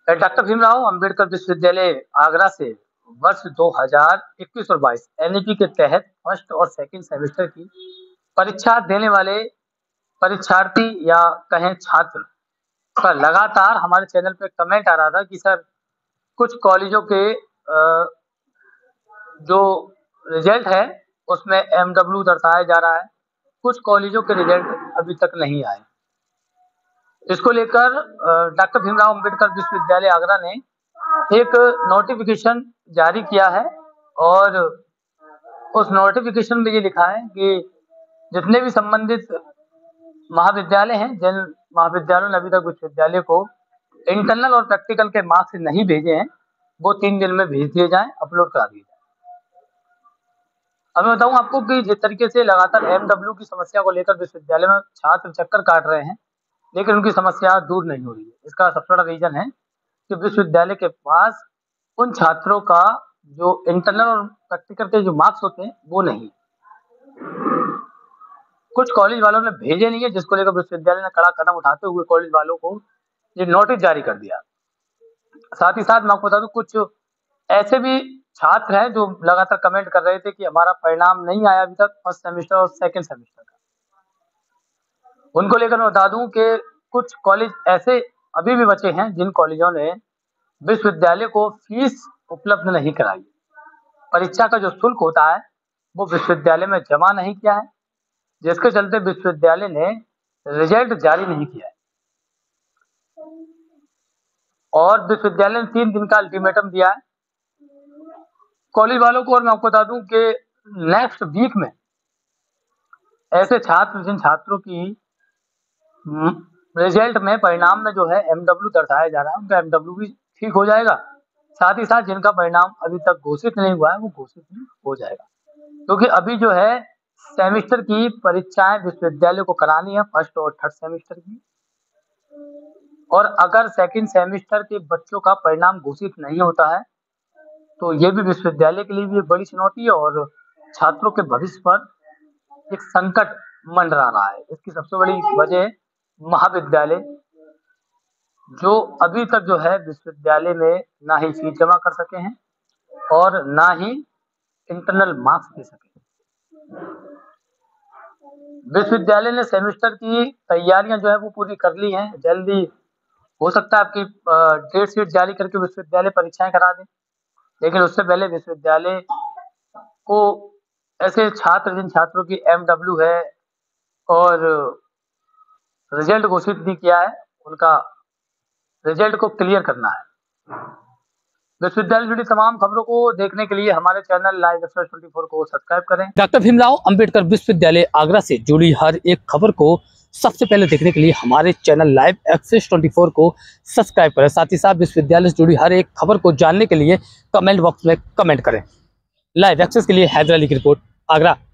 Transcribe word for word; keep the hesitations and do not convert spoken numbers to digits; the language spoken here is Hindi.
डॉक्टर भीमराव अंबेडकर विश्वविद्यालय आगरा से वर्ष दो हज़ार इक्कीस और बाईस एनईपी के तहत फर्स्ट और सेकंड सेमेस्टर की परीक्षा देने वाले परीक्षार्थी या कहें छात्र का लगातार हमारे चैनल पे कमेंट आ रहा था कि सर कुछ कॉलेजों के जो रिजल्ट है उसमें एमडब्ल्यू दर्शाया जा रहा है, कुछ कॉलेजों के रिजल्ट अभी तक नहीं आए। इसको लेकर डॉक्टर भीमराव अंबेडकर विश्वविद्यालय आगरा ने एक नोटिफिकेशन जारी किया है और उस नोटिफिकेशन में ये लिखा है कि जितने भी संबंधित महाविद्यालय हैं, जिन महाविद्यालयों ने अभी तक विश्वविद्यालय को इंटरनल और प्रैक्टिकल के मार्क्स नहीं भेजे हैं, वो तीन दिन में भेज दिए जाएं, अपलोड करा दिए जाए। अब मैं बताऊं आपको कि जिस तरीके से लगातार एमडब्ल्यू की समस्या को लेकर विश्वविद्यालय में छात्र चक्कर काट रहे हैं, लेकिन उनकी समस्या दूर नहीं हो रही है। इसका सबसे बड़ा रीजन है कि विश्वविद्यालय के पास उन छात्रों का जो इंटरनल और प्रैक्टिकल के जो मार्क्स होते हैं वो नहीं, कुछ कॉलेज वालों ने भेजे नहीं है, जिसको लेकर विश्वविद्यालय ने कड़ा कदम उठाते हुए कॉलेज वालों को ये नोटिस जारी कर दिया। साथ ही साथ मैं आपको बता दूं कुछ ऐसे भी छात्र हैं जो लगातार कमेंट कर रहे थे कि हमारा परिणाम नहीं आया अभी तक फर्स्ट सेमेस्टर और सेकंड सेमेस्टर का। उनको लेकर मैं बता दूं कि कुछ कॉलेज ऐसे अभी भी बचे हैं जिन कॉलेजों ने विश्वविद्यालय को फीस उपलब्ध नहीं कराई, परीक्षा का जो शुल्क होता है वो विश्वविद्यालय में जमा नहीं किया है, जिसके चलते विश्वविद्यालय ने रिजल्ट जारी नहीं किया है और विश्वविद्यालय ने तीन दिन का अल्टीमेटम दिया है कॉलेज वालों को। और मैं आपको बता दूं कि नेक्स्ट वीक में ऐसे छात्र जिन छात्रों की रिजल्ट में परिणाम में जो है एमडब्ल्यू दर्शाया जा रहा है, उनका एमडब्ल्यू भी ठीक हो जाएगा। साथ ही साथ जिनका परिणाम अभी तक घोषित नहीं हुआ है वो घोषित भी हो जाएगा, क्योंकि तो अभी जो है सेमेस्टर की परीक्षाएं विश्वविद्यालय को करानी है, फर्स्ट और थर्ड सेमेस्टर की। और अगर सेकंड सेमेस्टर के बच्चों का परिणाम घोषित नहीं होता है तो ये भी विश्वविद्यालय के लिए भी एक बड़ी चुनौती है और छात्रों के भविष्य पर एक संकट मंडरा रहा है। इसकी सबसे बड़ी वजह महाविद्यालय जो अभी तक जो है विश्वविद्यालय में ना ही फीस जमा कर सके हैं और ना ही इंटरनल मार्क्स दे सके। विश्वविद्यालय ने सेमेस्टर की तैयारियां जो है वो पूरी कर ली हैं, जल्दी हो सकता है आपकी डेट शीट जारी करके विश्वविद्यालय परीक्षाएं करा दें, लेकिन उससे पहले विश्वविद्यालय को ऐसे छात्र जिन छात्रों की एमडब्ल्यू है और रिजल्ट घोषित नहीं किया है, उनका रिजल्ट को क्लियर करना है। विश्वविद्यालय जुड़ी तमाम खबरों को देखने के लिए हमारे चैनल लाइव एक्सेस चौबीस को सब्सक्राइब करें। डॉक्टर भीमराव अंबेडकर विश्वविद्यालय आगरा से जुड़ी हर एक खबर को सबसे पहले देखने के लिए हमारे चैनल लाइव एक्सेस चौबीस को सब्सक्राइब करें। साथ ही साथ विश्वविद्यालय से जुड़ी हर एक खबर को जानने के लिए कमेंट बॉक्स में कमेंट करें। लाइव एक्सेस के लिए हैदर अली की रिपोर्ट, आगरा।